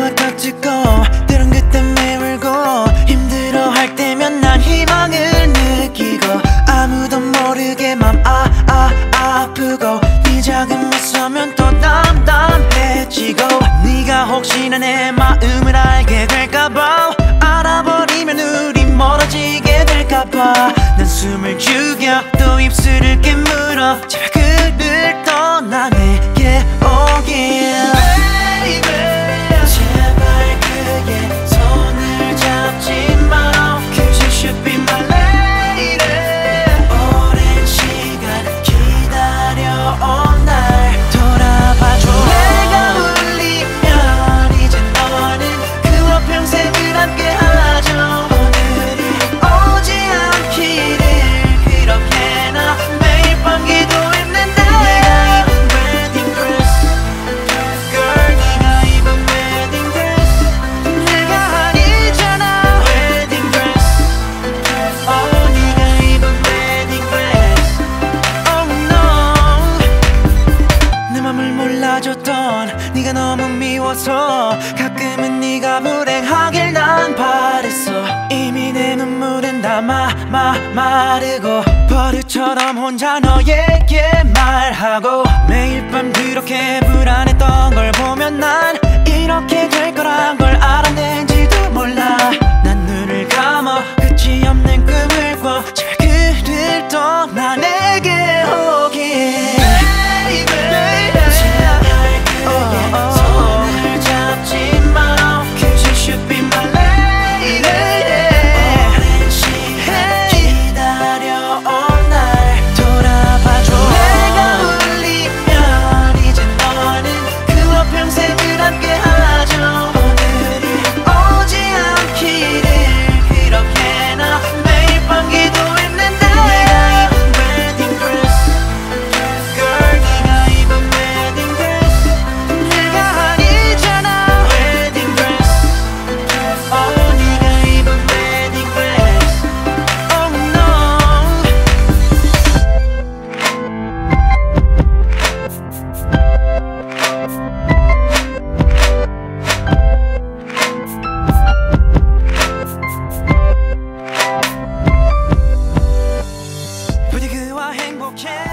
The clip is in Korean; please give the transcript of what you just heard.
맘을 딱 짚고 때론 그땐 매울고 힘들어할 때면 난 희망을 느끼고 아무도 모르게 맘 아프고 네 작은 미소면 또 담담해지고 네가 혹시나 내 마음을 알게 될까봐 알아버리면 우리 멀어지게 될까봐 난 숨을 죽여 또 입술을 깨물어 제발 그를 떠나 내게 오길 Baby 제발 그의 손을 잡지 마 Cause you should be my lady 오랜 시간 기다려온 날 돌아봐줘 내가 울리면 이제 너는 그와 평생을 함께하죠 오늘이 오지 않기를 그렇게나 매일 밤 기도했는데 네가 입은 wedding dress Girl 네가 입은 wedding dress 내가 아니잖아 wedding dress Oh 네가 입은 wedding dress Oh no 내 맘을 몰라줬던 네가 너무 미워서 가끔은 네가 불행하길 난 바랬어 이미 내 눈물은 다 마르고 버릇처럼 혼자 너에게 말하고 매일 밤 그렇게 불안했던 걸 보면 난 이렇게 될 거란 걸 알았는지도 몰라 난 눈을 감아 끝이 없는 꿈을 꿔 제발 그를 떠나 내게 오길 Baby 제발 그의 손을 잡지 마 Cause you should be my lady 오랜 시간 기다려온 날 돌아봐줘 내가 울리면 이제 너는 그와 평생을 함께하죠 오늘이 오지 않기를 그렇게나 매일 밤 기도했는데 네가 입은 wedding dress Girl 네가 입은 wedding dress 내가 아니잖아 wedding dress Oh 네가 입은 wedding dress Oh no 부디 그와 행복해